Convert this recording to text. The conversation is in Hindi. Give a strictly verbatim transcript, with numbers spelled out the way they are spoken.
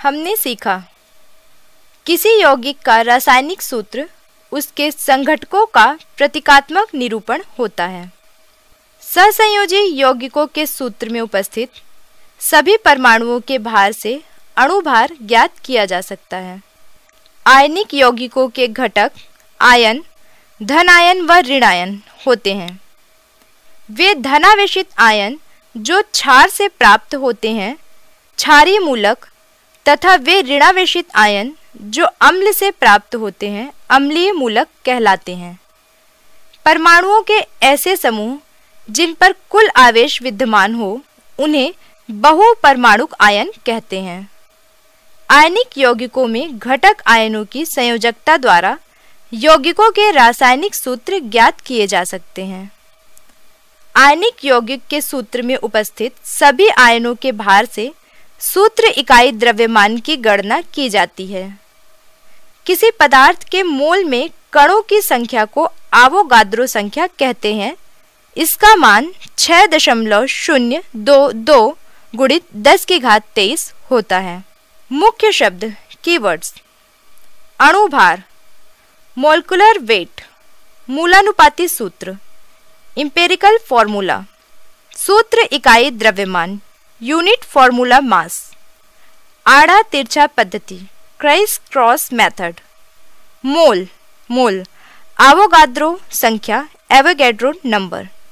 हमने सीखा किसी यौगिक का रासायनिक सूत्र उसके संघटकों का प्रतीकात्मक निरूपण होता है। सहसंयोजी यौगिकों के सूत्र में उपस्थित सभी परमाणुओं के भार से अणुभार ज्ञात किया जा सकता है। आयनिक यौगिकों के घटक आयन, धन आयन व ऋण आयन होते हैं। वे धनावेशित आयन जो क्षार से प्राप्त होते हैं क्षारीय मूलक तथा वे ऋणावेशित आयन जो अम्ल से प्राप्त होते हैं अम्लीय मूलक कहलाते हैं। परमाणुओं के ऐसे समूह जिन पर कुल आवेश विद्यमान हो उन्हें बहुपरमाणुक आयन कहते हैं। आयनिक यौगिकों में घटक आयनों की संयोजकता द्वारा यौगिकों के रासायनिक सूत्र ज्ञात किए जा सकते हैं। आयनिक यौगिक के सूत्र में उपस्थित सभी आयनों के भार से सूत्र इकाई द्रव्यमान की गणना की जाती है। किसी पदार्थ के मोल में कणों की संख्या को आवोगाद्रो संख्या कहते हैं। इसका मान छह दशमलव शून्य दो दो गुणित दस की घात तेईस होता है। मुख्य शब्द कीवर्ड्स: अणुभार, मोलकुलर वेट, मूलानुपाती सूत्र, इंपेरिकल फॉर्मूला, सूत्र इकाई द्रव्यमान, यूनिट फॉर्मूला मास, आड़ा तिरछा पद्धति, criss cross method, mole, mole, Avogadro संख्या, एवोगैड्रो नंबर।